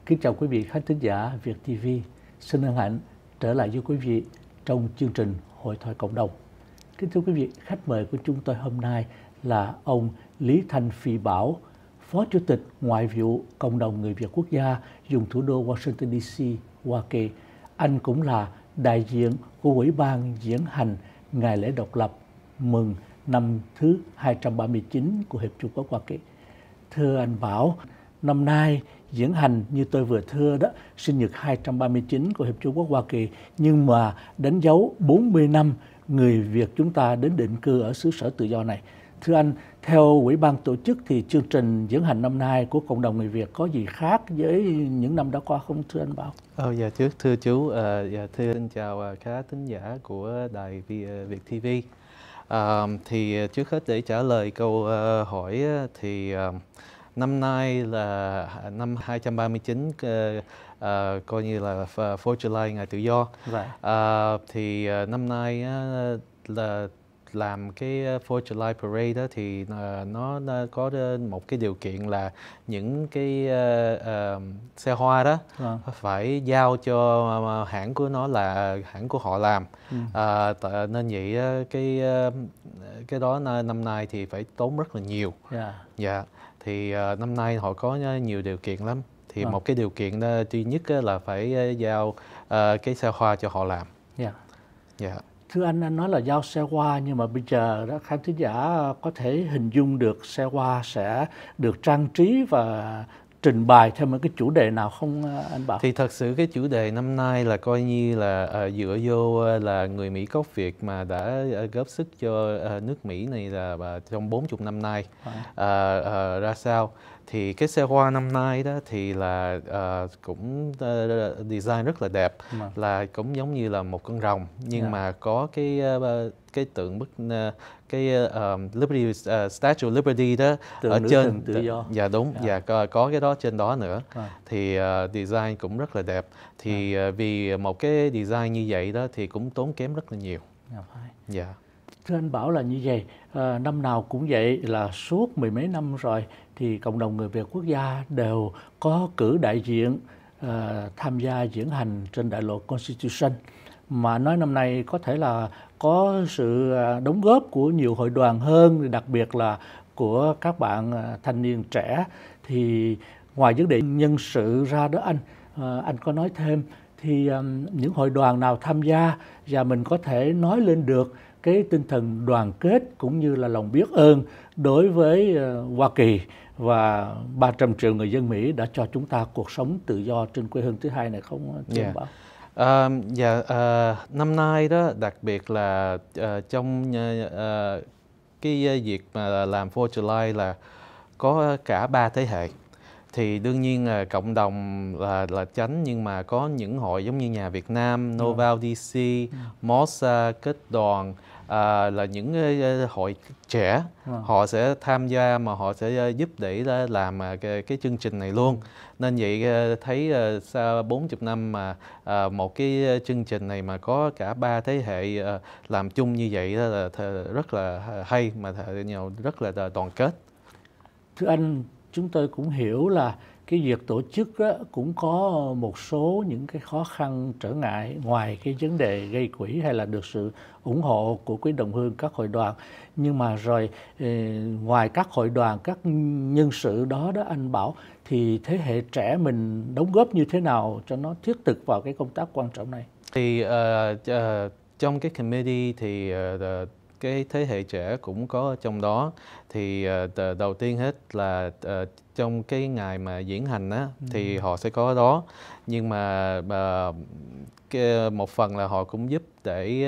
Kính chào quý vị khán thính giả Việt TV. Xin hân hạnh trở lại với quý vị trong chương trình Hội thoại cộng đồng. Kính thưa quý vị, khách mời của chúng tôi hôm nay là ông Lý Thanh Phi Bảo, Phó Chủ tịch Ngoại vụ Cộng đồng Người Việt Quốc gia dùng thủ đô Washington DC, Hoa Kỳ. Anh cũng là đại diện của Ủy ban diễn hành Ngày lễ độc lập mừng năm thứ 239 của Hiệp Trung Quốc Hoa Kỳ. Thưa anh Bảo, năm nay diễn hành như tôi vừa thưa đó, sinh nhật 239 của Hiệp Trung Quốc Hoa Kỳ, nhưng mà đánh dấu 40 năm người Việt chúng ta đến định cư ở xứ sở tự do này. Thưa anh, theo Ủy ban tổ chức thì chương trình diễn hành năm nay của cộng đồng người Việt có gì khác với những năm đã qua không thưa anh Bảo? Dạ thưa chú, xin chào các thính giả của đài Việt TV. Thì trước hết để trả lời câu hỏi thì năm nay là năm 239, coi như là 4 July ngày tự do. Thì năm nay là làm cái 4 July Parade đó thì nó có một cái điều kiện là những cái xe hoa đó phải giao cho hãng của nó là hãng của họ làm. Nên vậy cái đó năm nay thì phải tốn rất là nhiều. Dạ. Thì năm nay họ có nhiều điều kiện lắm. Thì một cái điều kiện duy nhất là phải giao cái xe hoa cho họ làm. Dạ. Thưa anh nói là giao xe hoa, nhưng mà bây giờ đó khán thính giả có thể hình dung được xe hoa sẽ được trang trí và trình bày theo một cái chủ đề nào không anh Bảo? Thì thật sự cái chủ đề năm nay là coi như là dựa vô là người Mỹ gốc Việt mà đã góp sức cho nước Mỹ này là trong 40 năm nay ra sao. Thì cái xe hoa năm nay đó thì là cũng design rất là đẹp, là cũng giống như là một con rồng, nhưng mà có cái tượng bức cái Liberty, Statue of Liberty đó ở trên. Tự do. Dạ đúng, dạ có cái đó trên đó nữa. Thì design cũng rất là đẹp. Thì vì một cái design như vậy đó thì cũng tốn kém rất là nhiều. Dạ. Thưa anh Bảo là như vậy, năm nào cũng vậy, là suốt mười mấy năm rồi thì cộng đồng người Việt Quốc gia đều có cử đại diện tham gia diễn hành trên đại lộ Constitution. Mà nói năm nay có thể là có sự đóng góp của nhiều hội đoàn hơn, đặc biệt là của các bạn thanh niên trẻ. Thì ngoài vấn đề nhân sự ra đó anh có nói thêm thì những hội đoàn nào tham gia và mình có thể nói lên được cái tinh thần đoàn kết cũng như là lòng biết ơn đối với Hoa Kỳ và 300 triệu người dân Mỹ đã cho chúng ta cuộc sống tự do trên quê hương thứ hai này không? Bảo? Năm nay đó đặc biệt là trong cái việc mà làm 4 July là có cả 3 thế hệ. Thì đương nhiên là cộng đồng là chánh, nhưng mà có những hội giống như Nhà Việt Nam, Noval DC, MOSA, Kết Đoàn, là những hội trẻ. Họ sẽ tham gia mà họ sẽ giúp để làm cái chương trình này luôn. Nên vậy thấy sau 40 năm mà một cái chương trình này mà có cả 3 thế hệ làm chung như vậy là rất là hay, mà rất là đoàn kết. Thưa anh, chúng tôi cũng hiểu là cái việc tổ chức cũng có một số những cái khó khăn trở ngại, ngoài cái vấn đề gây quỹ hay là được sự ủng hộ của quý đồng hương các hội đoàn. Nhưng mà rồi ngoài các hội đoàn, các nhân sự đó anh Bảo, thì thế hệ trẻ mình đóng góp như thế nào cho nó thiết thực vào cái công tác quan trọng này? Thì trong cái committee thì cái thế hệ trẻ cũng có trong đó. Thì đầu tiên hết là trong cái ngày mà diễn hành á thì họ sẽ có đó, nhưng mà một phần là họ cũng giúp để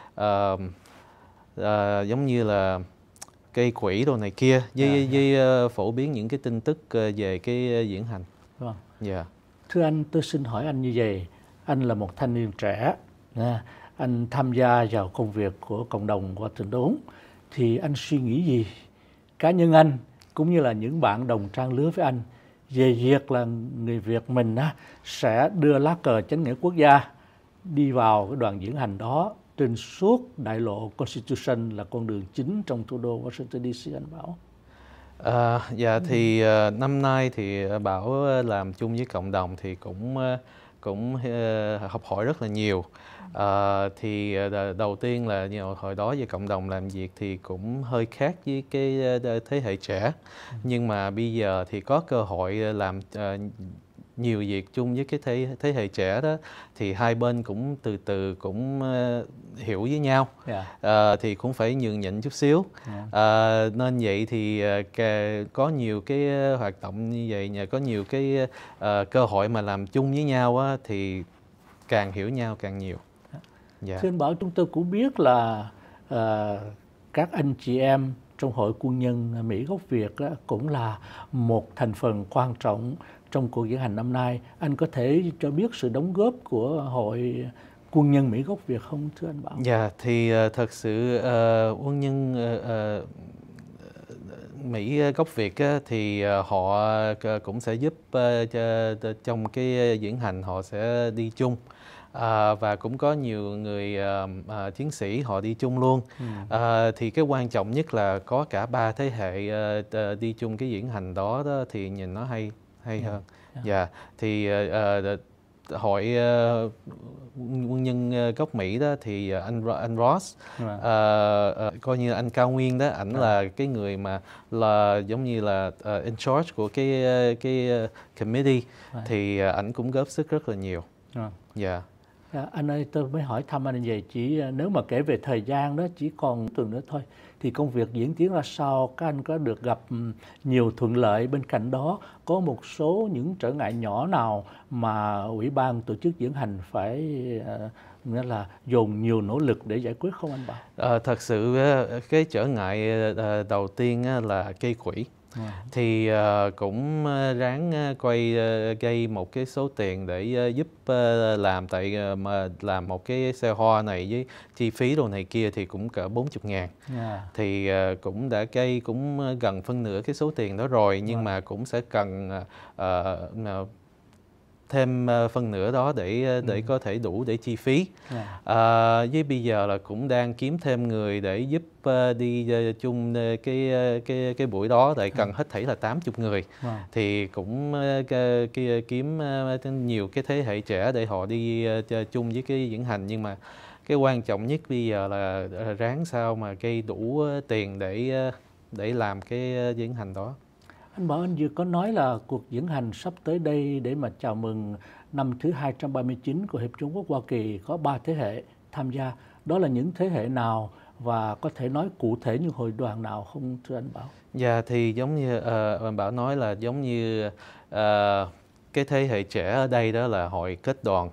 giống như là gây quỹ đồ này kia với phổ biến những cái tin tức về cái diễn hành. Thưa anh, tôi xin hỏi anh như vậy, anh là một thanh niên trẻ, anh tham gia vào công việc của cộng đồng Washington, thì anh suy nghĩ gì, cá nhân anh cũng như là những bạn đồng trang lứa với anh, về việc là người Việt mình sẽ đưa lá cờ chánh nghĩa quốc gia đi vào cái đoàn diễn hành đó trên suốt đại lộ Constitution, là con đường chính trong thủ đô Washington DC, anh Bảo? Dạ thì năm nay thì Bảo làm chung với cộng đồng thì cũng học hỏi rất là nhiều. Thì đầu tiên là hồi đó về cộng đồng làm việc thì cũng hơi khác với cái thế hệ trẻ, nhưng mà bây giờ thì có cơ hội làm nhiều việc chung với cái thế hệ trẻ đó, thì hai bên cũng từ từ cũng hiểu với nhau. Thì cũng phải nhường nhịn chút xíu. Nên vậy thì có nhiều cái hoạt động như vậy, có nhiều cái cơ hội mà làm chung với nhau á, thì càng hiểu nhau càng nhiều. Thưa anh Bảo, chúng tôi cũng biết là các anh chị em trong Hội Quân nhân Mỹ gốc Việt đó cũng là một thành phần quan trọng trong cuộc diễu hành năm nay. Anh có thể cho biết sự đóng góp của Hội Quân nhân Mỹ gốc Việt không, thưa anh Bảo? Dạ, thì thật sự quân nhân Mỹ gốc Việt á, thì họ cũng sẽ giúp trong cái diễn hành, họ sẽ đi chung. Và cũng có nhiều người chiến sĩ họ đi chung luôn. Thì cái quan trọng nhất là có cả 3 thế hệ đi chung cái diễn hành đó, thì nhìn nó hay hơn. Dạ, thì hội quân nhân gốc Mỹ đó thì anh Ross, coi như anh Cao Nguyên đó, ảnh là cái người mà là giống như là in charge của cái committee, thì ảnh cũng góp sức rất là nhiều. Dạ. Anh ơi, tôi mới hỏi thăm anh vậy, chỉ nếu mà kể về thời gian đó chỉ còn tuần nữa thôi, thì công việc diễn tiến ra sao? Các anh có được gặp nhiều thuận lợi, bên cạnh đó có một số những trở ngại nhỏ nào mà Ủy ban tổ chức diễn hành phải nghĩa là dồn nhiều nỗ lực để giải quyết không anh Bảo? Thật sự cái trở ngại đầu tiên là gây quỹ. Thì cũng ráng gây một cái số tiền để giúp làm, tại mà làm một cái xe hoa này với chi phí đồ này kia thì cũng cỡ 40.000. Thì cũng đã gây cũng gần phân nửa cái số tiền đó rồi, nhưng mà cũng sẽ cần thêm phân nửa đó để có thể đủ để chi phí. Với bây giờ là cũng đang kiếm thêm người để giúp đi chung cái buổi đó, tại cần hết thảy là 80 người. Thì cũng kiếm nhiều cái thế hệ trẻ để họ đi chung với cái diễn hành, nhưng mà cái quan trọng nhất bây giờ là ráng sao mà gây đủ tiền để làm cái diễn hành đó. Anh Bảo, anh vừa có nói là cuộc diễn hành sắp tới đây để mà chào mừng năm thứ 239 của Hiệp Trung Quốc Hoa Kỳ có 3 thế hệ tham gia. Đó là những thế hệ nào và có thể nói cụ thể những hội đoàn nào không, thưa anh Bảo? Dạ, thì giống như anh Bảo nói là giống như cái thế hệ trẻ ở đây đó là hội kết đoàn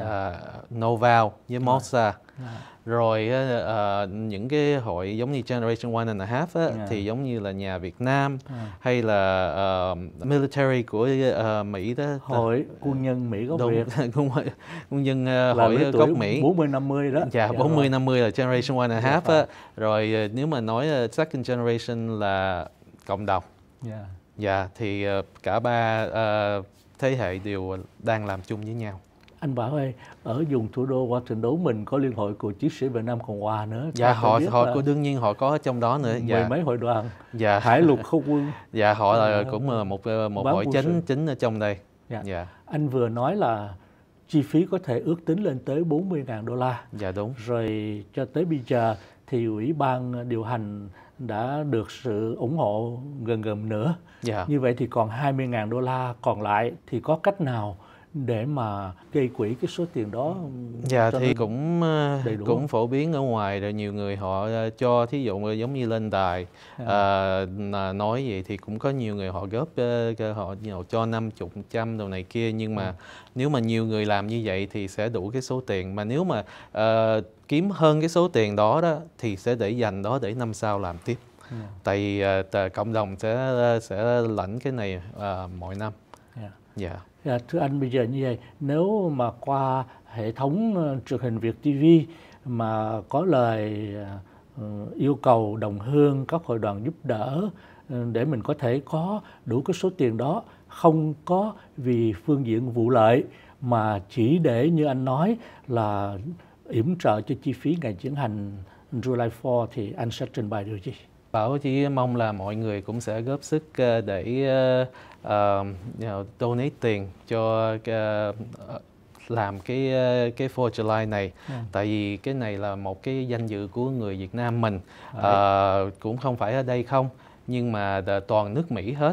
Noval với Mosa. Rồi những cái hội giống như Generation One and a Half á, thì giống như là nhà Việt Nam hay là military của Mỹ đó. Hội quân nhân Mỹ gốc Việt. Quân nhân hội gốc Mỹ. 40-50 đó. Dạ, 40-50 là Generation One and a Half á. Rồi nếu mà nói second generation là cộng đồng. Dạ, thì cả 3 thế hệ đều đang làm chung với nhau. Anh Bảo ơi, ở vùng thủ đô Washington mình có Liên hội của chiến sĩ Việt Nam Cộng Hòa nữa. Dạ, họ có, đương nhiên họ có trong đó nữa. Mười mấy hội đoàn. Dạ. Hải lục không quân. Dạ, họ là cũng là một hội chính ở trong đây. Dạ. Anh vừa nói là chi phí có thể ước tính lên tới 40.000 đô la. Dạ đúng. Rồi cho tới bây giờ thì Ủy ban điều hành đã được sự ủng hộ gần nửa. Như vậy thì còn 20.000 đô la còn lại, thì có cách nào để mà gây quỹ cái số tiền đó? Dạ, thì cũng phổ biến ở ngoài rồi, nhiều người họ cho, thí dụ giống như lên đài nói vậy thì cũng có nhiều người họ góp, họ cho 50, 100 đồ này kia, nhưng mà nếu mà nhiều người làm như vậy thì sẽ đủ cái số tiền. Mà nếu mà kiếm hơn cái số tiền đó thì sẽ để dành đó để năm sau làm tiếp. Tại vì cộng đồng sẽ lãnh cái này mỗi năm. Thưa anh, bây giờ như vậy, nếu mà qua hệ thống truyền hình Việt TV mà có lời yêu cầu đồng hương, các hội đoàn giúp đỡ để mình có thể có đủ cái số tiền đó, không có vì phương diện vụ lợi mà chỉ để như anh nói là yểm trợ cho chi phí ngày diễn hành July 4, thì anh sẽ trình bày điều gì? Bảo chỉ mong là mọi người cũng sẽ góp sức để donate tiền cho làm cái 4 July này. Tại vì cái này là một cái danh dự của người Việt Nam mình, cũng không phải ở đây không, nhưng mà toàn nước Mỹ hết.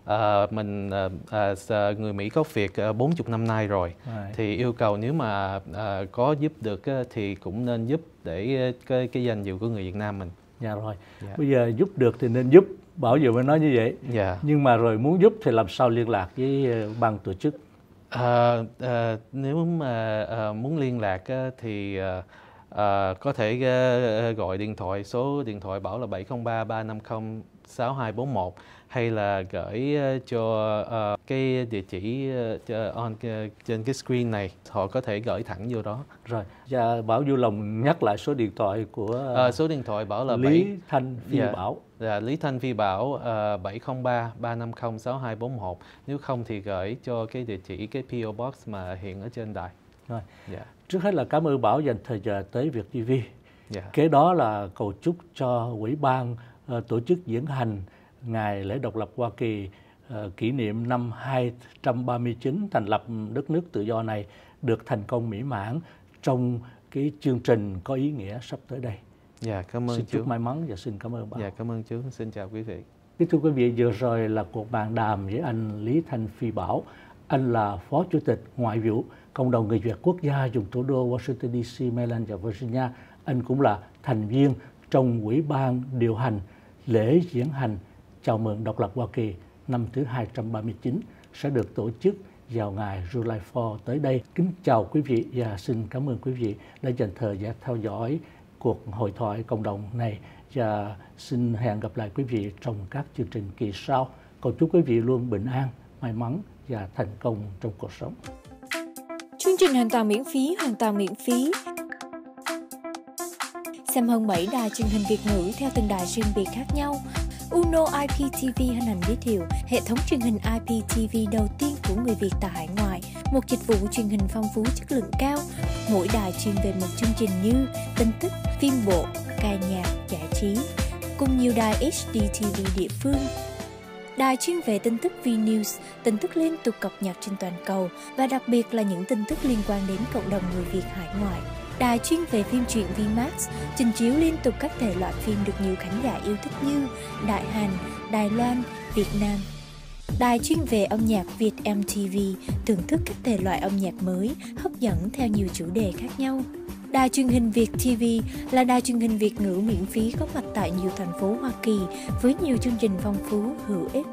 Người Mỹ gốc Việt 40 năm nay rồi, thì yêu cầu nếu mà có giúp được thì cũng nên giúp để cái danh dự của người Việt Nam mình. Dạ rồi, bây giờ giúp được thì nên giúp, Bảo vừa mới nói như vậy. Nhưng mà rồi muốn giúp thì làm sao liên lạc với ban tổ chức? Nếu mà muốn liên lạc thì có thể gọi số điện thoại Bảo là 703-350-6241, hay là gửi cho cái địa chỉ trên cái screen này, họ có thể gửi thẳng vô đó. Rồi, Bảo vui lòng nhắc lại số điện thoại của số điện thoại Bảo là Lý Thanh Phi Bảo. Lý Thanh Phi Bảo 703-350-6241. Nếu không thì gửi cho cái địa chỉ cái PO Box mà hiện ở trên đài. Rồi. Trước hết là cảm ơn Bảo dành thời giờ tới Việt TV. Kế đó là cầu chúc cho Ủy ban tổ chức diễn hành Ngày lễ độc lập Hoa Kỳ kỷ niệm năm 239 thành lập đất nước tự do này được thành công mỹ mãn trong cái chương trình có ý nghĩa sắp tới đây. Cảm ơn xin chú. Chúc may mắn và xin cảm ơn Bảo. Cảm ơn chú. Xin chào quý vị. Kính thưa quý vị, vừa rồi là cuộc bàn đàm với anh Lý Thanh Phi Bảo. Anh là Phó Chủ tịch Ngoại vụ Cộng đồng Người Việt Quốc gia dùng thủ đô Washington DC, Maryland và Virginia. Anh cũng là thành viên trong Ủy ban điều hành lễ diễn hành chào mừng độc lập Hoa Kỳ năm thứ 239 sẽ được tổ chức vào ngày July 4 tới đây. Kính chào quý vị và xin cảm ơn quý vị đã dành thời gian theo dõi cuộc hội thoại cộng đồng này, và xin hẹn gặp lại quý vị trong các chương trình kỳ sau. Cầu chúc quý vị luôn bình an, may mắn và thành công trong cuộc sống. Chương trình hoàn toàn miễn phí. Xem hơn 7 đài truyền hình Việt ngữ theo từng đài riêng biệt khác nhau. Uno IPTV hân hạnh giới thiệu hệ thống truyền hình IPTV đầu tiên của người Việt tại hải ngoại, một dịch vụ truyền hình phong phú chất lượng cao. Mỗi đài chuyên về một chương trình như tin tức, phim bộ, ca nhạc, giải trí, cùng nhiều đài HDTV địa phương. Đài chuyên về tin tức V-News, tin tức liên tục cập nhật trên toàn cầu và đặc biệt là những tin tức liên quan đến cộng đồng người Việt hải ngoại. Đài chuyên về phim truyện V-Max, trình chiếu liên tục các thể loại phim được nhiều khán giả yêu thích như Đại Hàn, Đài Loan, Việt Nam. Đài chuyên về âm nhạc Việt MTV, thưởng thức các thể loại âm nhạc mới, hấp dẫn theo nhiều chủ đề khác nhau. Đài truyền hình Việt TV là đài truyền hình Việt ngữ miễn phí có mặt tại nhiều thành phố Hoa Kỳ với nhiều chương trình phong phú, hữu ích.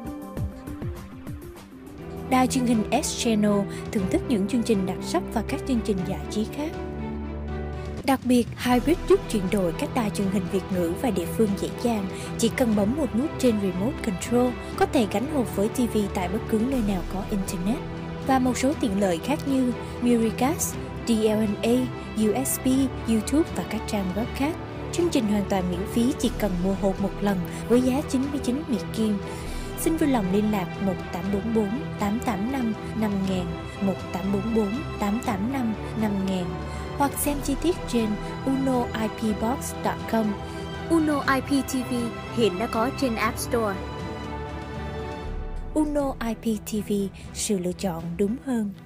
Đài truyền hình S-Channel thưởng thức những chương trình đặc sắc và các chương trình giải trí khác. Đặc biệt, Hybrid giúp chuyển đổi các đài truyền hình Việt ngữ và địa phương dễ dàng, chỉ cần bấm một nút trên Remote Control, có thể gắn hộp với TV tại bất cứ nơi nào có Internet. Và một số tiện lợi khác như Miracast, DLNA, USB, YouTube và các trang web khác. Chương trình hoàn toàn miễn phí, chỉ cần mua hộp một lần với giá 99 Mỹ Kim. Xin vui lòng liên lạc 1844 885 5000, 1844 885 5000 hoặc xem chi tiết trên unoipbox.com. Uno IPTV hiện đã có trên App Store. Uno IPTV, sự lựa chọn đúng hơn.